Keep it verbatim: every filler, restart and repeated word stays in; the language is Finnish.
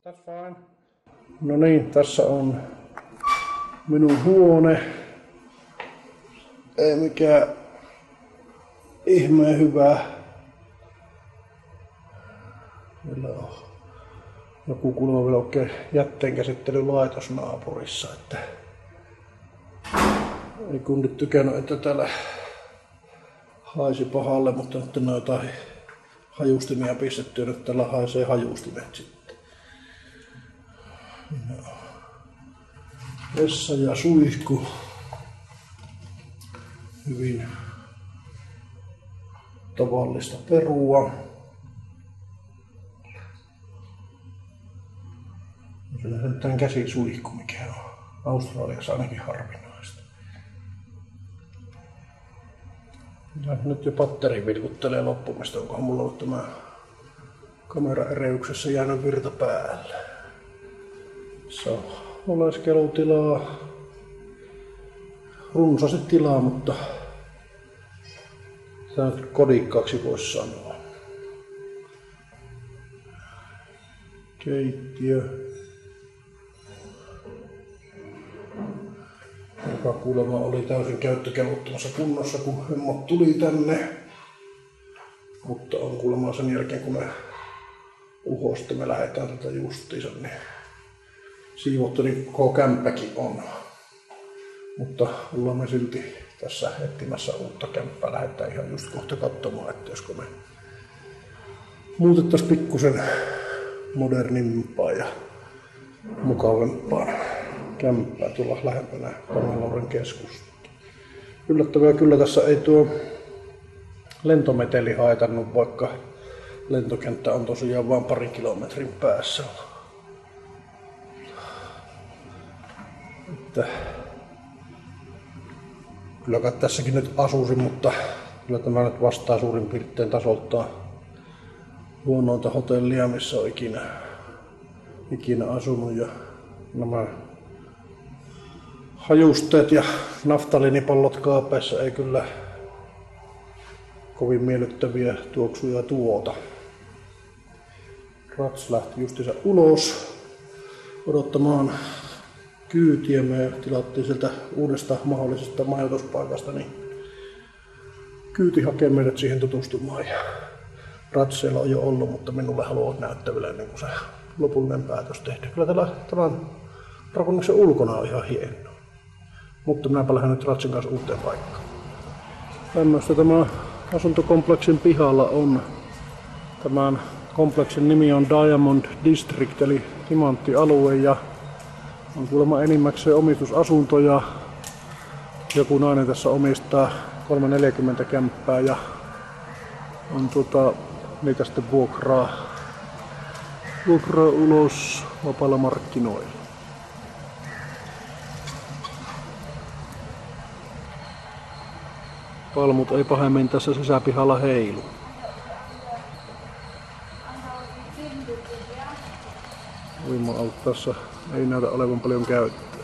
That's fine. No niin, tässä on minun huone. Ei mikään ihmeen hyvä. Meillä on joku kuulemma vielä oikein jätteenkäsittelylaitos naapurissa, että ei kundit tykännyt, että täällä haisi pahalle, mutta nyt on jotain hajustimia pistetty ja nyt täällä haisee hajustimet sitten. No. Vessa ja suihku. Hyvin tavallista perua. Kyllä se nyt on käsisuihku, mikä on Australiassa ainakin harvinaista. Ja nyt jo patteri vilkuttelee loppumista, onkohan mulla ollut tämä kameraereyksessä jäänyt virta päälle. Se on oleskelutilaa, runsaasti tilaa, mutta sitä nyt kodikkaaksi voisi sanoa. Keittiö, joka kuulemma oli täysin käyttökelvottomassa kunnossa, kun hemmot tuli tänne. Mutta on kuulemma sen jälkeen, kun me uhosta me lähdetään tätä justiinsa, niin siivottu, niin koko kämppäkin on. Mutta ollaan me silti tässä etsimässä uutta kämppää. Lähdetään ihan just kohta katsomaan, että josko me muutettaisiin pikkusen modernimpaa ja mukavampaa kämppää tulla lähempänä Kannelaurin keskusta. Yllättävää kyllä tässä ei tuo lentometeli haitannut, vaikka lentokenttä on tosiaan vain parin kilometrin päässä. Että kyllä kai tässäkin nyt asuisin, mutta kyllä tämä nyt vastaa suurin piirtein tasoltaan huonointa hotellia, missä on ikinä, ikinä asunut. Ja nämä hajusteet ja naftaliinipallot kaapeissa ei kyllä kovin miellyttäviä tuoksuja tuota. Rats lähti justiinsa ulos odottamaan kyytiä. Me tilattiin sieltä uudesta mahdollisesta majoituspaikasta, niin kyyti hakee meidät siihen tutustumaan. Ja Ratseilla on jo ollut, mutta minulle haluaa näyttävillä ennen kuin se lopullinen päätös tehdä. Kyllä tällä, tämän rakennuksen ulkona on ihan hieno. Mutta minäpä lähden nyt Ratsin kanssa uuteen paikkaan. Tämmöistä tämä asuntokompleksin pihalla on. Tämän kompleksin nimi on Diamond District eli timanttialue ja on kuulemma enimmäkseen omistusasuntoja. Joku nainen tässä omistaa kolmesataaneljäkymmentä kämppää ja on tuota, niitä sitten vuokraa, vuokraa ulos vapailla markkinoilla. Palmut ei pahemmin tässä sisäpihalla heilu. Uima-altaassa ei näytä olevan paljon käyttöä.